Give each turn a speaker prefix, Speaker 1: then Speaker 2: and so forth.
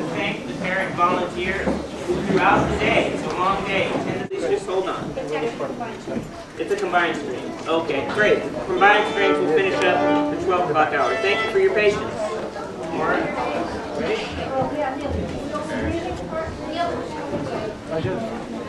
Speaker 1: to thank the parent volunteers throughout the day. It's a long day. Just hold on. It's a combined stream. Okay, great. Combined streams will finish up the 12 o'clock hour. Thank you for your patience. All right. Ready?